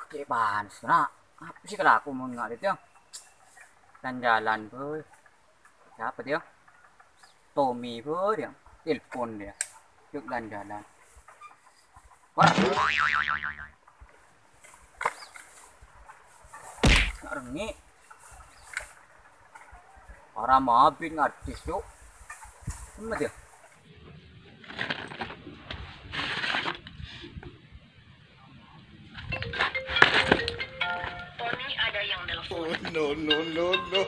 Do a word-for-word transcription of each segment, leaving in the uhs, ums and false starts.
Cik Ban, nak. Apa sih kalau aku mau nggak itu? Dan jalan boy. Siapa dia? Tommy boy dia. Telepon dia. Yuk dan jalan. Wah. Rengi. Orang mabin artis yuk. Mana dia? Oh, no, no, no, no.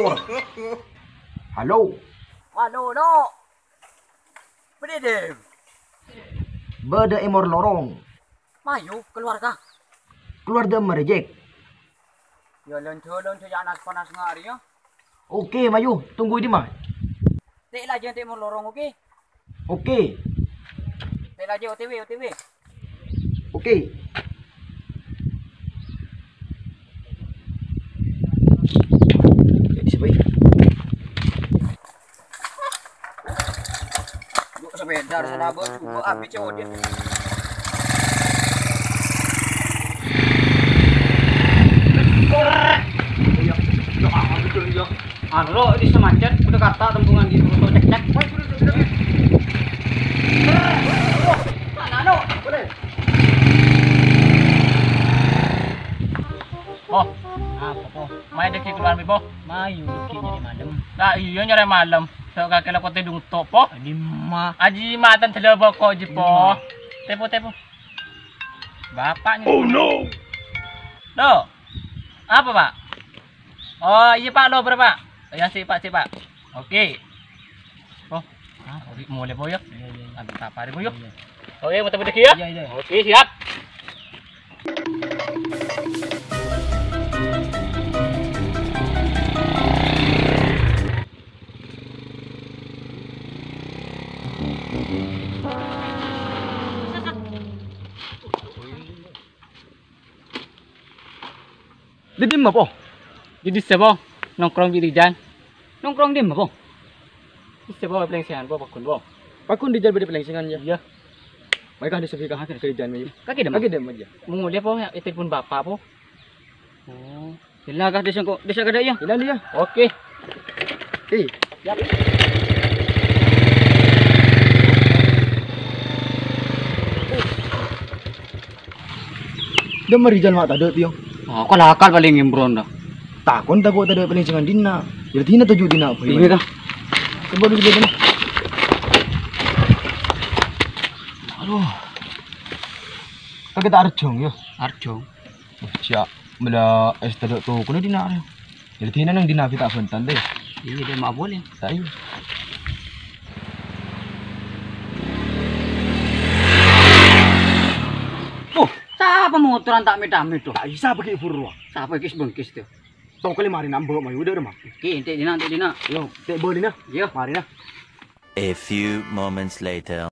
Halo. Halo, no. Beri dia. Beda emor lorong. Mayu keluarga. Keluarga merejek. Ya lonco lonco jangan panas ngari ya. Oke, Mayu. Tunggu di mah. Tek lagi nanti mau lorong oke. Oke. Tek lagi O T W O T W. Oke. Jadi siapa? Duk sepeda sana bos juga habis cewek dia. Anu di semacet udah kata tempungan gitu untuk cek-cek. Mana no? Boleh. Oh, apa po? May deki keluar po. Mayu deki nyari malam. Lah iya nyari malam. So kakela ko tidung to po. Lima. Aji matan telebo ko ji po. Tepo tepo. Bapaknya. Oh no. Lo. Apa, Pak? Oh, iya Pak, lo berapa? Yang si Pak, si Pak. Oke. Oh, ah, mulai boyok. Iya, iya. Ambil apa boyok? Oke, mau temu deki ya? Iya, iya. Oke, siap. Di dim apa? Jadi sebo nongkrong di Rijan. Nongkrong di mana, Bang? Di sebo pelengsian po pakun, Bang. Pakun di jalan beda pelengsingan ya. Iya. Mereka ada sepi kahak ke jalan Mayu. Kaki dem. Kaki dem aja. Menguli po ya telepon bapak po. Oh. Ilaga desa ko, desa kada ya. Ilan dia? Oke. Eh, Siap. dia merijal mak tadi tiang. Oh, kau lakal paling imbron dah. Takon takut tadi pelengsingan dina. Jadi tina tujuh dina apa? Ini dah. Coba dulu dulu. Aduh. Kita arjong ya. Arjo. Siap. Mula es tadi tu kena dina. Jadi tina nang dina kita bentan deh. Iya dia mak boleh. Saya. Oh, siapa motoran tak medam itu? Tak bisa pergi furwa. Siapa kis bengkis tu? Tahu kali mari nambah Mayu udah mah. Oke, ente dina, ente dina. Yo, tek boleh nah. Yo, Mari nah. A few moments later.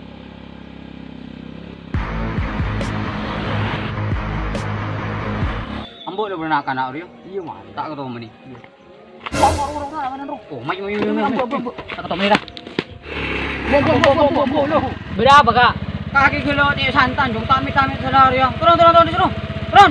ambo dah berenang kanak dia. Iya mah. Tak ketemu ni. Bawa orang dah mana rokok. Mayu mayu mayu. Ambo ambo. Tak ketemu ni dah. Bo bo bo bo bo bo. Berapa kak? Kaki gelo ni santan jom tamit tamit saudara dia. Turun turun turun turun. Turun.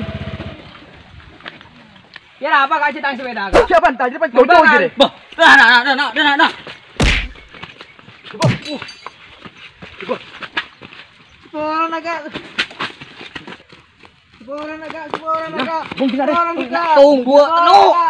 Ya apa kak citang sepeda kak? Siapa tadi depan kau tahu je deh. Bah, dah dah dah dah dah dah. Coba. Uh. Coba. Turun agak. Turun agak, turun agak. Bung kita deh. Tunggu, tunggu.